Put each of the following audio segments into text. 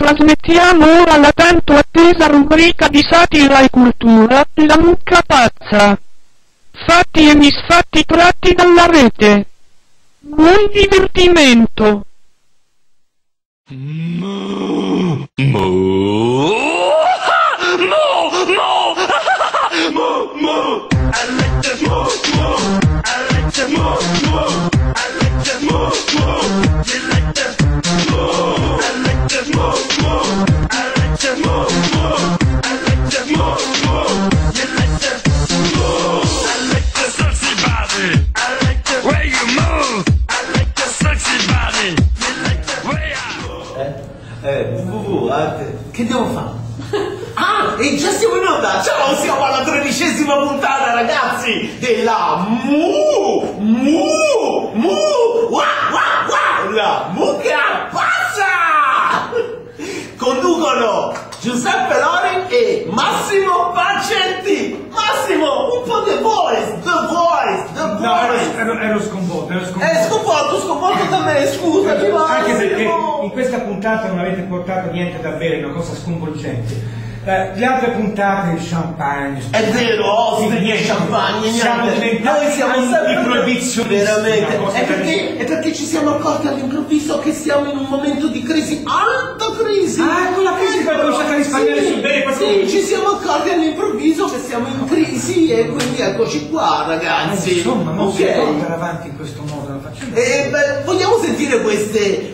Trasmettiamo ora la tanto attesa rubrica di satira e cultura, La mucca pazza. Fatti e misfatti tratti dalla rete. Buon divertimento! Che devo fare? Ah, e già siamo in onda! Ciao, siamo alla 13ª puntata, ragazzi, della la mucca pazza! Conducono Giuseppe Lori e Massimo Pacetti. Massimo, un po' The Voice. No, ero sconvolto. Sconvolto da me, scusa. Anche perché in questa puntata non avete portato niente da bere, una cosa sconvolgente. Le altre puntate di champagne. È vero, di champagne. Noi siamo sempre di proibizionisti. Veramente. È perché ci siamo accorti all'improvviso che siamo in un momento di crisi, alta crisi. Ah, quella crisi per cominciare a risparmiare sul bene. Sì, ci siamo accorti all'improvviso che siamo in crisi e quindi eccoci qua, ragazzi. Insomma, non si può andare avanti in questo modo. Vogliamo sentire queste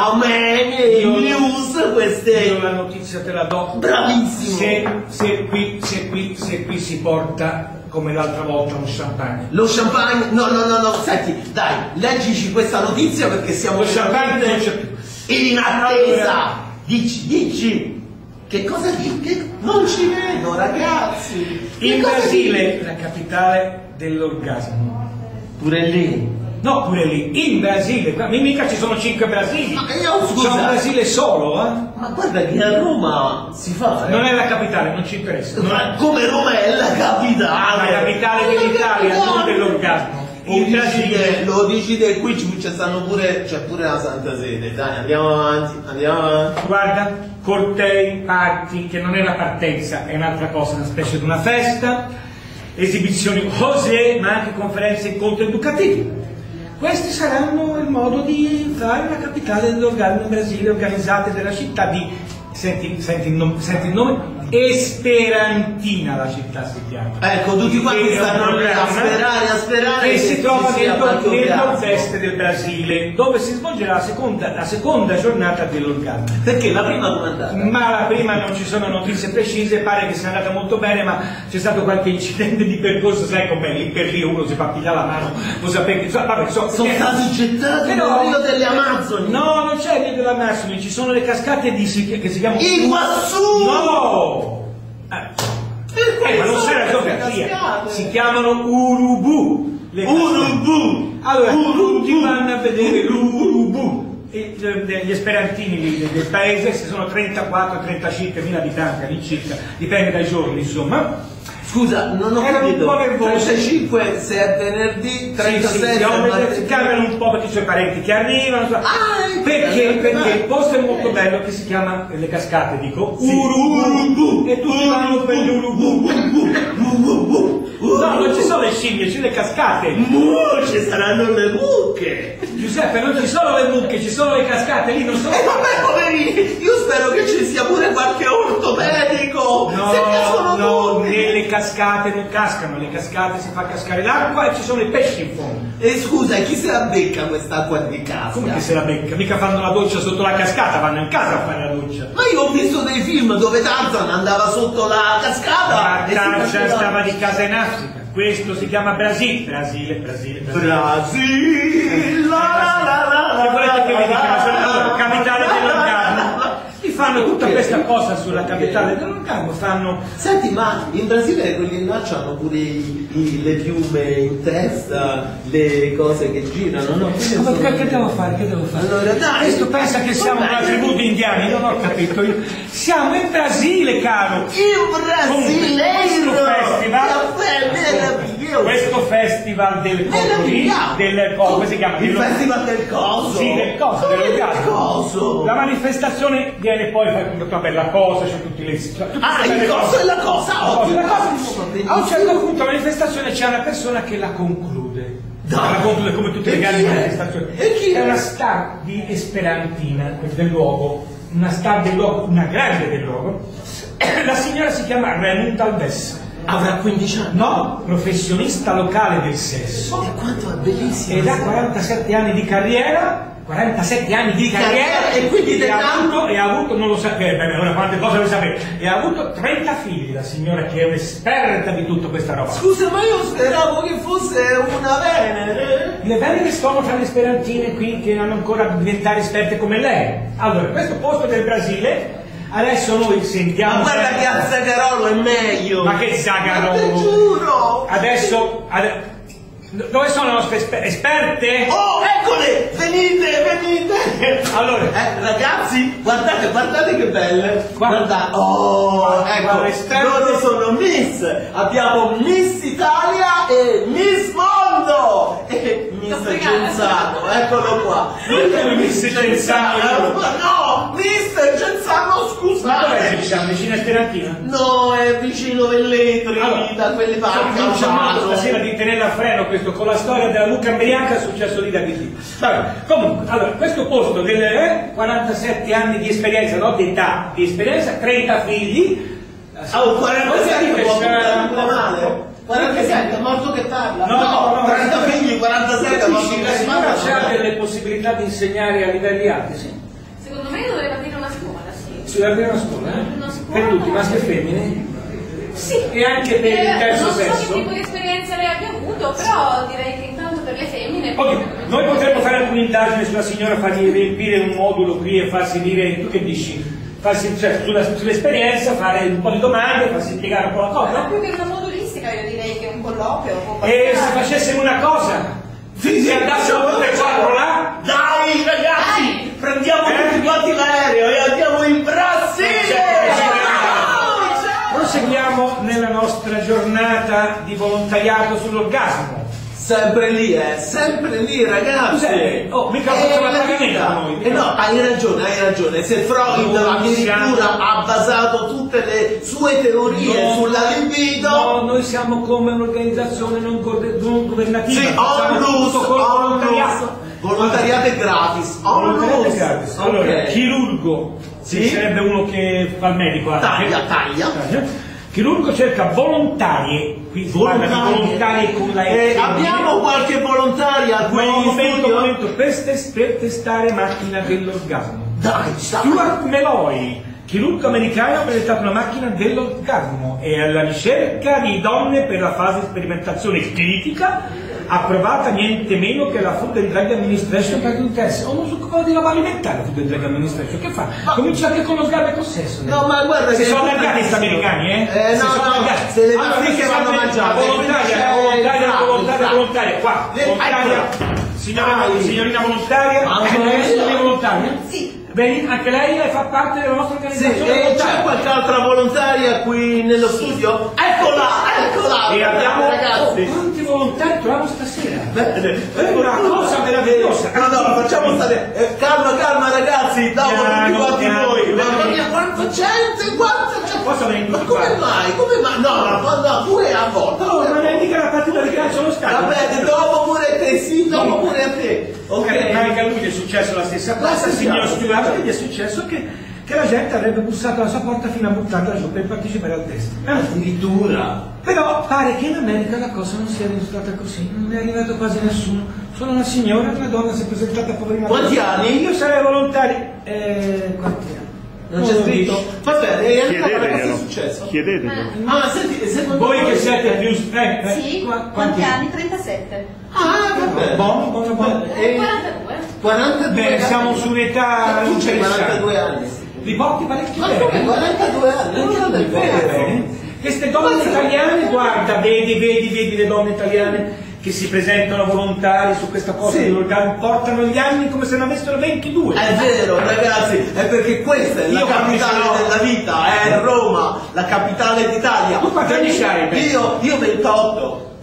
news, queste... Io la notizia te la do. Bravissimo. Se qui si porta come l'altra volta un champagne. Lo champagne? No, senti, dai, leggici questa notizia perché siamo... Lo champagne non c'è più. In attesa. Dici. Che cosa dici? Non ci vedo, ragazzi. In Brasile, la capitale dell'orgasmo. Pure lì. No, pure lì, in Brasile, mica ci sono 5 Brasili. Ma io scusa. C'è un Brasile solo, Ma guarda che a Roma si fa. Non è la capitale, non ci interessa. Ma come Roma è la capitale? La capitale dell'Italia, non dell'orgasmo. In Brasile. Lo dici te, qui c'è pure la Santa Sede. Dai, andiamo avanti. Guarda, cortei, party, che non è la partenza, è un'altra cosa, una specie di una festa, esibizioni così, ma anche conferenze e incontri educativi. Questi saranno il modo di fare la capitale dell'orgasmo in Brasile, organizzate dalla città di, senti il nome, Esperantina la città si chiama. Ecco, tutti quanti stanno a sperare. E si trova nel nord-est del Brasile, dove si svolgerà la seconda giornata dell'orgasmo. Perché la prima come è andata? Ma la prima non ci sono notizie precise, pare che sia andata molto bene, ma c'è stato qualche incidente di percorso, sai com'è, lì per lì uno si fa pigliare la mano, lo sapete, sono stati gettati nel Rio delle Amazzoni. No, non c'è il Rio delle Amazzoni, ci sono le cascate che si chiamano Iguazu! No! Ma non c'è la geografia, si chiamano Urubu. Urubu! Allora, tutti vanno a vedere l'Urubu. Gli esperantini del paese, se sono 34-35 mila abitanti all'incirca, dipende dai giorni, insomma. Scusa, non ho capito. 35 se è venerdì, 36 si cambiano un po' perché c'è parenti che arrivano. Perché il posto è molto bello che si chiama le cascate, dico Urubu, e tutti vanno per l'Urubu. No, non ci sono le scimmie, c'è le cascate. Ci saranno le mucche. Giuseppe, non ci sono le mucche, ci sono le cascate, lì non sono. Vabbè, poverini, io spero che ci sia pure qualche ortopedico. No, nelle cascate non cascano, le cascate si fa cascare l'acqua e ci sono i pesci in fondo. E scusa, chi se la becca quest'acqua di casa? Come chi se la becca? Mica fanno la doccia sotto la cascata, vanno in casa a fare la doccia. Ma io ho visto dei film dove Tarzan andava sotto la cascata. Ma Tarzan stava di casa in Africa. Questo si chiama Brasile. Brasile. Se volete che vi dica, capitale dell'orgasmo. Fanno tutta questa cosa sulla capitale dell'orgasmo, fanno... Senti, ma in Brasile quelli là hanno pure le piume in testa, le cose che girano, no? Ma che devo fare? Allora dai, questo pensa che siamo una tribù di indiani, non ho capito io. Siamo in Brasile, caro! In Brasile! Questo festival... questo festival del come si chiama? Il festival del coso. Sì, del coso, coso. La manifestazione viene poi fatta una bella cosa, c'è tutti le... il coso e la cosa. A un certo punto la manifestazione c'è una persona che la conclude. La conclude come tutte le grandi manifestazioni. E chi è? È una star di esperantina del luogo, una star del luogo, una grande del luogo. La signora si chiama Raymond Alves. Avrà 15 anni? No, professionista locale del sesso. E quanto è bellissimo! Ed ha 47 anni di carriera. 47 anni di carriera e quindi ha avuto, non lo sapete, ora quante cose lo sapete, e ha avuto 30 figli, la signora che è un'esperta di tutta questa roba. Scusa, ma io speravo che fosse una Venere. Le Venere sono tra le esperantine qui che hanno ancora da diventare esperte come lei. Allora, questo posto del Brasile, adesso noi sentiamo... Ma guarda che a Zagarolo è meglio! Ma che Zagarolo? Ma te giuro! Adesso... Dove sono le nostre esperte? Oh, eccole! Venite! Allora, ragazzi, guardate che belle! Guarda. Oh, ecco, loro sono Miss! Abbiamo Miss Italia e Miss Mondo! E Miss Genzano, eccolo qua! Miss Genzano? No! Miss Genzano, scusate! Ma dov'è Genzano? Vicino a Esperantina? No, è vicino Velletri, da quelle parti. Non c'è modo stasera di tenere a freno questo con la storia della Luca Ambriaca, è successo lì da lì. Vabbè, comunque, allora, questo posto delle 47 anni di esperienza, no di età, di esperienza, 30 figli. 47 può male. 47 è morto che parla. No, 30 figli, 47 morto che parla. C'ha delle possibilità di insegnare a livelli alti, sì. Secondo me dovrebbe aprire una scuola, sì. Si deve aprire una scuola, Una scuola. Per tutti, maschi e femmine? Sì. E anche per il terzo sesso? Non so che tipo di esperienza lei abbia avuto, però direi che intanto per le femmine... Ok, noi potremmo fare alcune indagini sulla signora, fargli riempire un modulo qui e farsi dire, tu che dici? Sull'esperienza, fare un po' di domande, farsi spiegare un po' la cosa. Ma più che una modulistica io direi che un colloquio. E se facessimo una cosa, se andassimo tutte e quattro là, dai ragazzi, prendiamo tutti quanti l'aereo e andiamo in Brasile! Proseguiamo nella nostra giornata di volontariato sull'orgasmo. Sempre lì, ragazzi! Oh, mica facciamo la pagamento noi. No, hai ragione. Se Freud addirittura ha basato tutte le sue teorie sulla libido... No, noi siamo come un'organizzazione non governativa. Sì, volontariato è gratis. Allora, chirurgo, sì? sarebbe uno che fa il medico. Taglia. Chirurgo cerca volontarie, qui si parla di volontarie con la abbiamo qualche volontaria qui in studio? Momento, per testare macchina dell'orgasmo. Dai, Stuart Meloy, chirurgo americano, ha presentato una macchina dell'orgasmo e alla ricerca di donne per la fase di sperimentazione critica, approvata niente meno che la Food and Drug Administration per un test. O non so come di roba alimentare la Food and Drug Administration, che fa? Comincia anche con lo sgarbo e col sesso. No, ma guarda si sono allargati questi americani, se le afriche vanno mangiate. Volontaria, qua. Volontaria. Signorina volontaria. Anche lei è volontaria? Sì. Bene, anche lei fa parte della nostra organizzazione. Sì, c'è qualche altra volontaria qui nello studio? Eccola! E abbiamo ragazzi. Quanti volontari troviamo stasera? È una cosa meravigliosa. No, facciamo stare. Calma ragazzi, dopo tutti quanti voi. Mamma mia, quanta gente, Posso venire tutti Come mai? No, pure a volte. No, non è mica la partita di calcio allo stadio. Vabbè, dopo pure te, sì, dopo pure a te. Ok, anche a lui gli è successo la stessa cosa, il signor Stuart, gli è successo che la gente avrebbe bussato alla sua porta fino a buttarla giù per partecipare al test. Addirittura. Però pare che in America la cosa non sia risultata così, non è arrivato quasi nessuno. Solo una signora, una donna si è presentata poverina. Quanti anni? Io sarei volontario. Quanti anni? Non c'è scritto. Vabbè, e allora cosa è successo? Chiedetelo. Senti, secondo voi che siete più... Sì, quanti anni? 37. Vabbè. Buono. 42. Beh, siamo su un'età... Tu c'hai 42 anni. Li porti parecchio Ma bene. come 42 anni? Non è vero. Queste donne italiane, guarda, vedi le donne italiane che si presentano volontari su questa cosa dell'orgasmo, portano gli anni come se ne avessero 22. È vero, ragazzi, è perché questa è la capitale della vita, è Roma, la capitale d'Italia. Tu quanti anni c'hai? Io 28.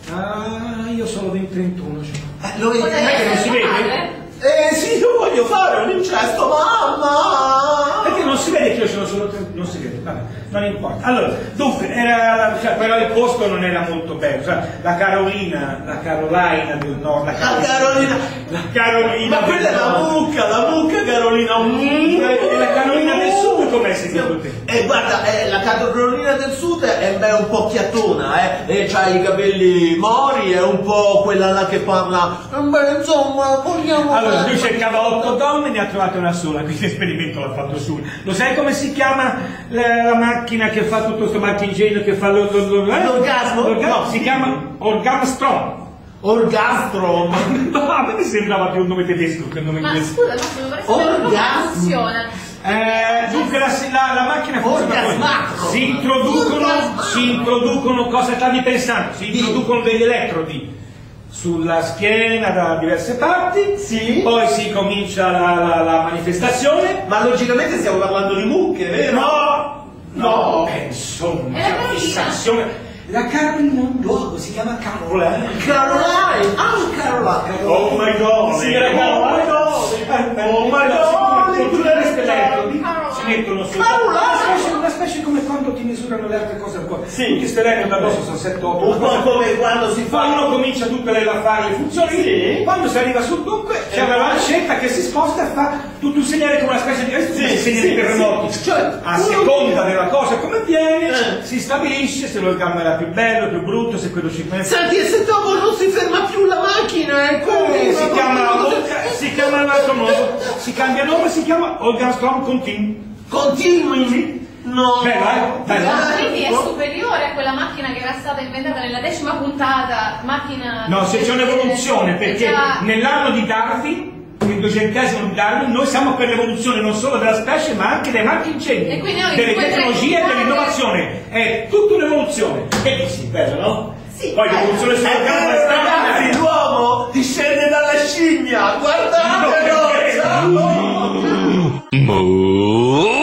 Ah, io sono del 31. Lo vedi? Che non si vede? Sì, io voglio fare un incesto, mamma! Perché non si vede che io sono solo 31? Non si vede, vabbè, non importa. Allora, dunque, però il posto non era molto bello. Cioè, la Caroline del Nord. La Carolina. Ma quella è la mucca Carolina. E la Carolina del Sud com'è secondo te? Guarda, la Carolina del Sud è un po' chiattona, c'ha i capelli mori, è un po' quella là che parla. Beh, insomma, vogliamo. Allora, lui cercava 8 donne e ne ha trovate una sola, quindi l'esperimento l'ha fatto su. Lo sai come si chiama la macchina che fa tutto questo marchingegno che fa l'orgasmo? No, si chiama Orgasmstrom. Orgastrom. No, a me mi sembrava più un nome tedesco che un nome Ma inglese. scusa, ma come funziona? Dunque la macchina funziona così. Si introducono cosa stavi pensando? Si introducono degli elettrodi sulla schiena da diverse parti, sì. Poi si comincia la manifestazione. Ma logicamente stiamo parlando di mucche, vero? No. Insomma, È la una fissazione. La Carolina è un luogo, si chiama Caroline. Caroline! Caroline! Oh my god! Sì, oh my god! Tutte queste elettrodi si mettono su Caroline! una specie come quando ti misurano le altre cose ancora. Sì. Tutti queste elettrodi addosso sono 7-8. Un po' come quando si fa. Quando comincia tutte a fare le funzioni, sì. Quando si arriva sul dunque c'è una lancetta che si sposta e fa tutto un segnale come una specie di segno di terremoti. Sì. Cioè, a seconda della cosa come avviene, si stabilisce se l'orgasmo era più bello, più brutto, se quello ci pensa. Senti, e se dopo non si ferma più la macchina, si chiama in un altro modo, si cambia nome, si chiama Orgasmstrom Continui? No. Bella. Quindi è superiore a quella macchina che era stata inventata nella 10ª puntata, macchina... No, se c'è un'evoluzione, perché nell'anno di Darwin, nel 200° di Darwin, noi siamo per l'evoluzione non solo della specie, ma anche dei marchingegni, delle tecnologie e dell'innovazione. È tutta un'evoluzione. Che dici, bello, no? Sì. Poi l'evoluzione sulla gamma è ragazzi, l'uomo discende dalla scimmia, guardatelo! Ciao!